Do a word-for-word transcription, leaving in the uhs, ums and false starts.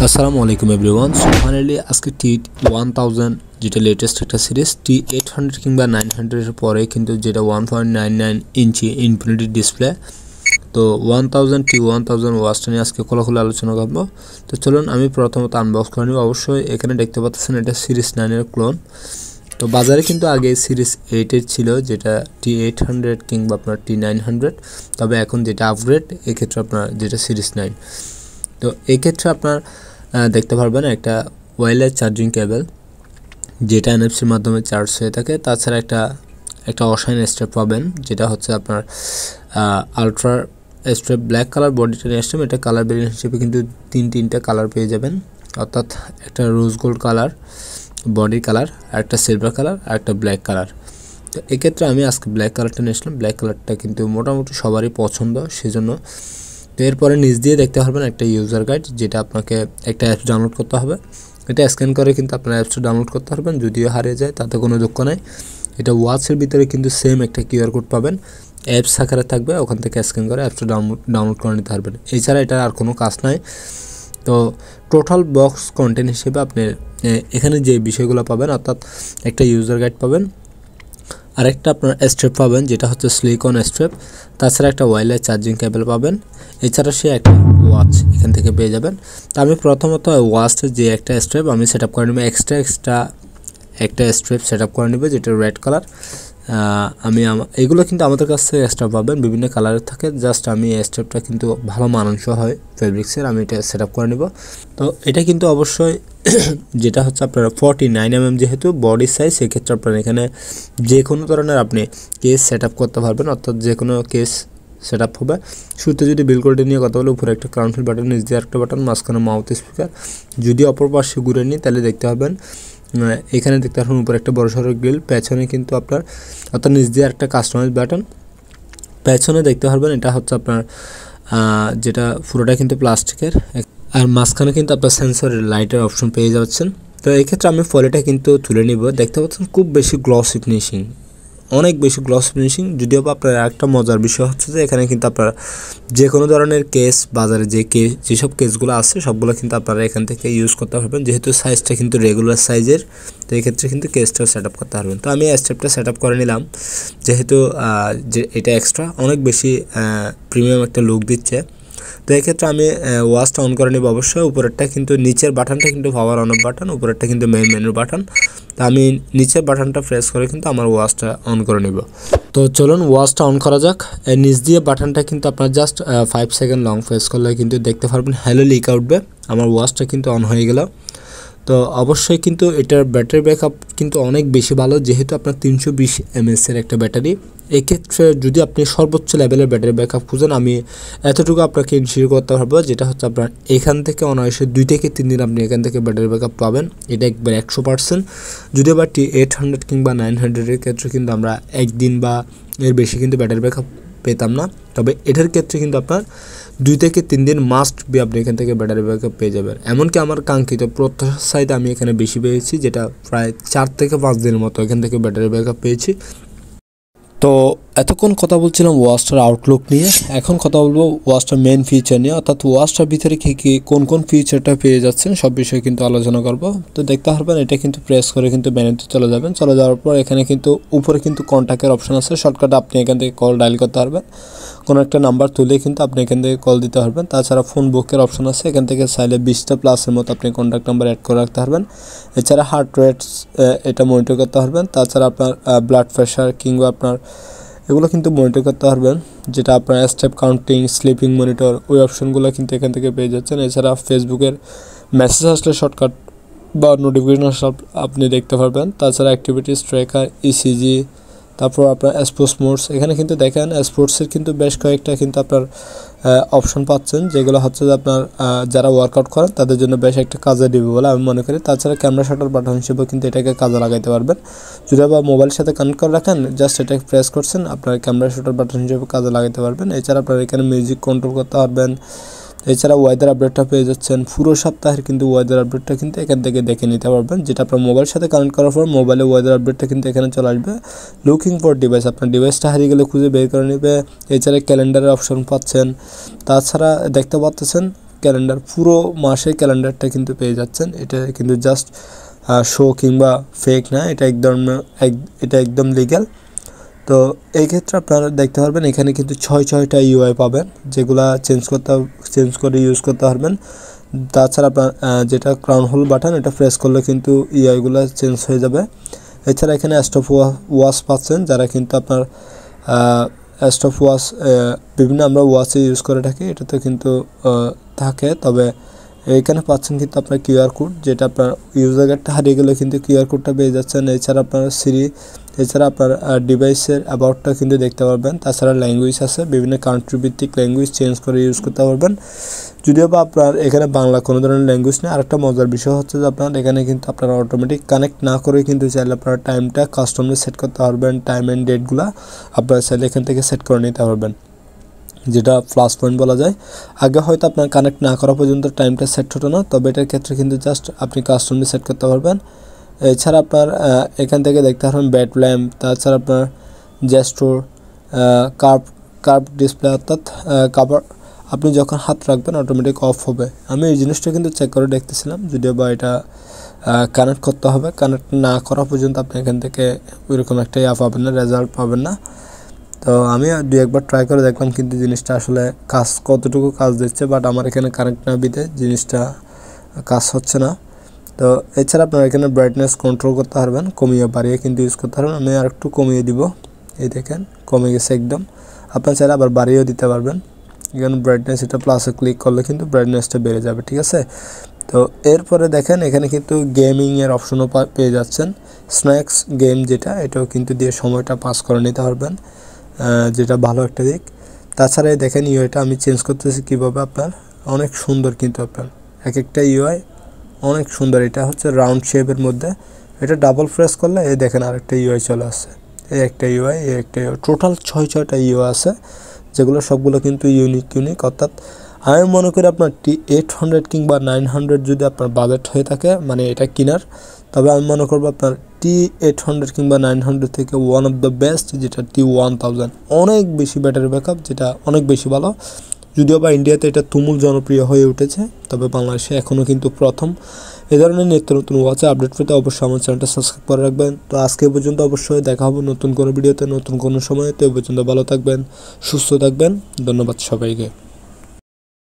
আসসালামু আলাইকুম everyone. So finally আজকে টি ওয়ান থাউজেন্ড যেটা লেটেস্ট একটা সিরিজ টি এইট হান্ড্রেড কিংবা নাইন হান্ড্রেডের পরে কিন্তু যেটা one point nine nine inch infinity display, তো one thousand T one thousand ওয়াচটা নিয়ে আজকে খোলাখুলি আলোচনা করবো। তো চলুন আমি প্রথমত আনবক্স করে নিব। অবশ্যই এখানে দেখতে পাচ্ছেন এটা সিরিজ নাইনের ক্লোন। তো বাজারে কিন্তু আগে সিরিজ এইটের ছিল, যেটা টি এইট হান্ড্রেড কিংবা আপনার টি নাইন হান্ড্রেড, তবে এখন যেটা আপগ্রেড এক্ষেত্রে আপনার যেটা সিরিজ নাইন। তো এই ক্ষেত্রে আপনার দেখতে পারবেন একটা ওয়্যারলেস চার্জিং কেবল, যেটা এনএফসির মাধ্যমে চার্জ হয়ে থাকে। তাছাড়া একটা একটা অশাইন স্ট্র্যাপ পাবেন, যেটা হচ্ছে আপনার ultra strap black colour body train strap. এটা কালার ভেরিয়েন্ট হিসেবে কিন্তু তিন তিনটা কালার পেয়ে যাবেন, অর্থাৎ একটা rose gold colour body colour, আর একটা সিলভার কালার, আর একটা ব্ল্যাক কালার। তো এক্ষেত্রে আমি আজকে ব্ল্যাক কালারটা নিয়েছিলাম। ব্ল্যাক কালারটা কিন্তু মোটামুটি সবারই পছন্দ, সেজন্য। তো এরপরে নিচ দিয়ে দেখতে পারবেন একটা ইউজার গাইড, যেটা আপনাকে একটা অ্যাপস ডাউনলোড করতে হবে। এটা স্ক্যান করে কিন্তু আপনার অ্যাপসটা ডাউনলোড করতে পারবেন। যদিও হারিয়ে যায় তাতে কোনো দুঃখ নাই। এটা ওয়াচের ভিতরে কিন্তু সেম একটা কিউআর কোড পাবেন, অ্যাপস আকারে থাকবে, ওখান থেকে স্ক্যান করে অ্যাপসটা ডাউনলোড ডাউনলোড করে নিতে পারবেন। এছাড়া এটা আর কোনো কাজ নাই। তো টোটাল বক্স কন্টেন্ট হিসেবে আপনি এখানে যে বিষয়গুলো পাবেন, অর্থাৎ একটা ইউজার গাইড পাবেন, আরেকটা আপনার স্ট্রেপ পাবেন যেটা হচ্ছে সিলিকন স্ট্রেপ, তাছাড়া একটা ওয়্যারলেস চার্জিং কেবল পাবেন, এছাড়া সে একটা ওয়াচ এখান থেকে পেয়ে যাবেন। তো আমি প্রথমত ওয়াচের যে একটা স্ট্রেপ আমি সেট আপ করে নেব, এক্সট্রা এক্সট্রা একটা স্ট্রেপ সেট আপ করে নেব, যেটা রেড কালার। আমি এগুলো কিন্তু আমাদের কাছ থেকে এক্সট্রা পাবেন, বিভিন্ন কালারের থাকে। জাস্ট আমি এই স্ট্রেপটা কিন্তু ভালো মানানসই হয় ফেব্রিক্সের, আমি এটা সেট আপ করে নেব। তো এটা কিন্তু অবশ্যই যেটা হচ্ছে আপনার ফর্টি নাইন এম এম যেহেতু বডি সাইজ, সেক্ষেত্রে আপনার এখানে যে কোনো ধরনের আপনি কেস সেট আপ করতে পারবেন, অর্থাৎ যে কোনো কেস সেট আপ হবে। শুরুতে যদি বিল কোয়ালিটি নিয়ে কথা বলে, উপরে একটা ক্রাউন ফিল বাটন, নিচ দিয়ে একটা বাটন, মাঝখানে মাউথ স্পিকার। যদি অপর পাশে ঘুরে নিই তাহলে দেখতে পাবেন এখানে দেখতে পাবেন উপরে একটা বড় সড়ো গ্রিল, পেছনে কিন্তু আপনার অর্থাৎ নিচ দিয়ে একটা কাস্টমাইজ বাটন, পেছনে দেখতে পারবেন এটা হচ্ছে আপনার যেটা পুরোটা কিন্তু প্লাস্টিকের, আর মাঝখানে কিন্তু আপনার সেন্সরের লাইটের অপশন পেয়ে যাচ্ছেন। তো এই ক্ষেত্রে আমি ফয়েলটা কিন্তু তুলে নিব। দেখতে পাচ্ছেন খুব বেশি গ্লসি ফিনিশিং, অনেক বেশি গ্লস ফিনিশিং। যদিও বা আপনার একটা মজার বিষয় হচ্ছে যে এখানে কিন্তু আপনারা যে কোনো ধরনের কেস, বাজারে যে কেস যেসব কেসগুলো আছে সবগুলো কিন্তু আপনারা এখান থেকে ইউজ করতে পারবেন, যেহেতু সাইজটা কিন্তু রেগুলার সাইজের। তো এই ক্ষেত্রে কিন্তু কেসটাও সেট আপ করতে পারবেন। তো আমি স্টেপটা সেট আপ করে নিলাম, যেহেতু যে এটা এক্সট্রা অনেক বেশি প্রিমিয়াম একটা লুক দিচ্ছে। তো এক্ষেত্রে আমি ওয়াচটা অন করে নিব। অবশ্যই উপরেরটা কিন্তু নিচের বাটনটা কিন্তু পাওয়ার অন অফ বাটন, উপরেরটা কিন্তু মেইন মেনুর বাটন। তো আমি নিচের বাটনটা প্রেস করে কিন্তু আমার ওয়াচটা অন করে নিব। তো চলুন ওয়াচটা অন করা যাক। নিচ দিয়ে বাটনটা কিন্তু আপনার just five second long press করলে কিন্তু দেখতে পারবেন হ্যালো লিক উঠবে। আমার ওয়াচটা কিন্তু অন হয়ে গেল। তো অবশ্যই কিন্তু এটার ব্যাটারি ব্যাকআপ কিন্তু অনেক বেশি ভালো, যেহেতু আপনার তিনশো বিশ এমএসের একটা ব্যাটারি। এক্ষেত্রে যদি আপনি সর্বোচ্চ লেভেলের ব্যাটারি ব্যাকআপ খুঁজেন, আমি এতটুকু আপনাকে ইনশিওর করতে পারবো, যেটা হচ্ছে আপনার এখান থেকে অনায়াসে দুই থেকে তিন দিন আপনি এখান থেকে ব্যাটারি ব্যাকআপ পাবেন, এটা একবার একশো পার্সেন্ট। যদি আবার টি এইট হান্ড্রেড কিংবা নাইন হান্ড্রেডের ক্ষেত্রে কিন্তু আমরা একদিন বা এর বেশি কিন্তু ব্যাটারি ব্যাকআপ পেতাম না, তবে এটার ক্ষেত্রে কিন্তু আপনার দুই থেকে তিন দিন মাস্ট বি আপনি এখান থেকে ব্যাটারি ব্যাকআপ পেয়ে যাবেন। এমনকি আমার কাঙ্ক্ষিত প্রত্যাশার সাইড আমি এখানে বেশি পেয়েছি, যেটা প্রায় চার থেকে পাঁচ দিনের মতো এখান থেকে ব্যাটারি ব্যাকআপ পেয়েছি। তো এতক্ষণ কথা বলছিলাম ওয়াচটার আউটলুক নিয়ে, এখন কথা বলবো ওয়াচটার মেন ফিচার নিয়ে, অর্থাৎ ওয়াচটার ভিতরে কী কী কোন কোন ফিচারটা পেয়ে যাচ্ছেন সব বিষয়ে কিন্তু আলোচনা করব। তো দেখতে পারবেন এটা কিন্তু প্রেস করে কিন্তু মেনুতে চলে যাবেন। চলে যাওয়ার পর এখানে কিন্তু উপরে কিন্তু কন্ট্যাক্টের অপশন আছে, শর্টকাটে আপনি এখান থেকে কল ডায়াল করতে পারবেন, কোনো একটা নাম্বার তুলে কিন্তু আপনি এখান থেকে কল দিতে পারবেন। তাছাড়া ফোন বুকের অপশন আছে, এখান থেকে চাইলে বিশটা প্লাসের মতো আপনি কন্ট্যাক্ট নাম্বার অ্যাড করে রাখতে পারবেন। এছাড়া হার্ট রেট এটা মনিটর করতে পারবেন। তাছাড়া আপনার ব্লাড প্রেশার কিংবা আপনার এগুলো কিন্তু মনিটর করতে পারবেন, যেটা আপনার স্টেপ কাউন্টিং, স্লিপিং মনিটর, ওই অপশনগুলো কিন্তু এখান থেকে পেয়ে যাচ্ছেন। এছাড়া ফেসবুকের মেসেজ আসলে শর্টকাট বা নোটিফিকেশন আসলে আপনি দেখতে পারবেন। তাছাড়া অ্যাক্টিভিটিস ট্র্যাকার, ইসিজি, তারপর আপনার স্পোর্টস মোডস, এখানে কিন্তু দেখেন স্পোর্টসের কিন্তু বেশ কয়েকটা কিন্তু আপনার অপশন পাচ্ছেন, যেগুলো হচ্ছে যে আপনার যারা ওয়ার্কআউট করেন তাদের জন্য বেশ একটা কাজে দিবে বলে আমি মনে করি। তাছাড়া ক্যামেরা শাটার বাটন হিসেবেও কিন্তু এটাকে কাজে লাগাইতে পারবেন। যদি আবার মোবাইলের সাথে কানেক্ট করে রাখেন, জাস্ট এটা প্রেস করছেন, আপনার ক্যামেরা শাটার বাটন হিসেবে কাজে লাগাইতে পারবেন। এছাড়া আপনার এখানে মিউজিক কন্ট্রোল করতে পারবেন। এছাড়া ওয়েদার আপডেটটা পেয়ে যাচ্ছেন, পুরো সপ্তাহের কিন্তু ওয়েদার আপডেটটা কিন্তু এখান থেকে দেখে নিতে পারবেন, যেটা আপনার মোবাইলের সাথে কানেক্ট করার পর মোবাইলে ওয়েদার আপডেটটা কিন্তু এখানে চলে আসবে। লুকিং ফর ডিভাইস, আপনার ডিভাইসটা হারিয়ে গেলে খুঁজে বের করে নেবে। এছাড়া ক্যালেন্ডারের অপশন পাচ্ছেন। তাছাড়া দেখতে পাচ্ছেন ক্যালেন্ডার, পুরো মাসের ক্যালেন্ডারটা কিন্তু পেয়ে যাচ্ছেন। এটা কিন্তু জাস্ট শো কিংবা ফেক না, এটা একদম এটা একদম লিগ্যাল। তো এই ক্ষেত্রে আপনারা দেখতে পারবেন এখানে কিন্তু ছয় ছয়টা ইউআই পাবেন, যেগুলা চেঞ্জ করতে চেঞ্জ করে ইউজ করতে পারবেন। তাছাড়া আপনার যেটা ক্রাউন হোল বাটন, এটা প্রেস করলে কিন্তু ইউআইগুলো চেঞ্জ হয়ে যাবে। এছাড়া এখানে স্টপ ওয়াচ পাচ্ছেন, যারা কিন্তু আপনার স্টপ ওয়াচ বিভিন্ন আমরা ওয়াচে ইউজ করে থাকি, এটাতে কিন্তু থাকে। তবে এখানে পাচ্ছেন কিন্তু আপনার কিউআর কোড, যেটা আপনার ইউজার গাইডটা হারিয়ে গেলে কিন্তু কিউআর কোডটা পেয়ে যাচ্ছেন। এছাড়া আপনার সিরি, এছাড়া আপনার ডিভাইসের অ্যাবাউটটা কিন্তু দেখতে পারবেন। তাছাড়া ল্যাঙ্গুয়েজ আছে, বিভিন্ন কান্ট্রি ভিত্তিক ল্যাঙ্গুয়েজ চেঞ্জ করে ইউজ করতে পারবেন। যদিও বা আপনার এখানে বাংলা কোনো ধরনের ল্যাঙ্গুয়েজ নেই। আরেকটা মজার বিষয় হচ্ছে যে আপনার এখানে কিন্তু আপনারা অটোমেটিক কানেক্ট না করে কিন্তু চাইলে আপনারা টাইমটা কাস্টমে সেট করতে পারবেন। টাইম অ্যান্ড ডেটগুলো আপনারা চাইলে এখান থেকে সেট করে নিতে পারবেন, যেটা প্লাস পয়েন্ট বলা যায়। আগে হয়তো আপনার কানেক্ট না করা পর্যন্ত টাইমটা সেট হতো না, তবে এটার ক্ষেত্রে কিন্তু জাস্ট আপনি কাস্টমে সেট করতে পারবেন। এছাড়া আপনার এখান থেকে দেখতে পারবেন ব্যাট ল্যাম্প, তাছাড়া আপনার জেস্টোর, কার্ভ কার্ভ ডিসপ্লে, অর্থাৎ কাভার আপনি যখন হাত রাখবেন অটোমেটিক অফ হবে। আমি এই জিনিসটা কিন্তু চেক করে দেখতেছিলাম, যদিও বা এটা কানেক্ট করতে হবে। কানেক্ট না করা পর্যন্ত আপনি এখান থেকে ওইরকম একটা ইয়া পাবেন না, রেজাল্ট পাবেন না। তো আমি দুই একবার ট্রাই করে দেখলাম, কিন্তু জিনিসটা আসলে কাজ কতটুকু কাজ দিচ্ছে, বাট আমার এখানে কানেক্ট না বিধে জিনিসটা কাজ হচ্ছে না। তো এছাড়া আপনারা এখানে ব্রাইটনেস কন্ট্রোল করতে পারবেন, কমিয়ে বাড়িয়ে কিন্তু ইউজ করতে পারবেন। আমি আর একটু কমিয়ে দিব, এই দেখেন কমে গেছে একদম। আপনার চাইলে আবার বাড়িয়েও দিতে পারবেন। এখানে ব্রাইটনেস, এটা প্লাসে ক্লিক করলে কিন্তু ব্রাইটনেসটা বেড়ে যাবে, ঠিক আছে। তো এরপরে দেখেন এখানে কিন্তু গেমিংয়ের অপশনও পেয়ে যাচ্ছেন। স্ন্যাক্স গেম যেটা, এটাও কিন্তু দিয়ে সময়টা পাস করে নিতে পারবেন, যেটা ভালো একটা দিক। তাছাড়া দেখেন ইউআইটা আমি চেঞ্জ করতেছি কীভাবে, আপনার অনেক সুন্দর কিন্তু আপনার এক একটা ইউআই অনেক সুন্দর। এটা হচ্ছে রাউন্ড শেপের মধ্যে, এটা ডাবল প্রেস করলে এই দেখেন আরেকটা ইউআই চলে আসছে। এই একটা ইউআই, এই একটা ইউআই, টোটাল ছয় ছয়টা ইউআই আছে, যেগুলো সবগুলো কিন্তু ইউনিক ইউনিক। অর্থাৎ আমি মনে করি আপনার টি এইট হান্ড্রেড কিংবা নাইন হান্ড্রেড যদি আপনার বাজেট হয়ে থাকে, মানে এটা কেনার, তবে আমি মনে করবো আপনার টি এইট হান্ড্রেড কিংবা নাইন হান্ড্রেড থেকে ওয়ান অফ দ্য বেস্ট যেটা টি ওয়ান থাউজেন্ড, অনেক বেশি ব্যাটারি ব্যাকআপ, যেটা অনেক বেশি ভালো। যদিও বা ইন্ডিয়াতে এটা তুমুল জনপ্রিয় হয়ে উঠেছে, তবে বাংলাদেশে এখনও কিন্তু প্রথম। এ ধরনের নিত্য নতুন ওয়াচে আপডেট পেতে অবশ্যই আমার চ্যানেলটা সাবস্ক্রাইব করে রাখবেন। তো আজকে পর্যন্ত অবশ্যই দেখা হবে নতুন কোনো ভিডিওতে, নতুন কোনো সময়ে। তো এ পর্যন্ত ভালো থাকবেন, সুস্থ থাকবেন, ধন্যবাদ সবাইকে।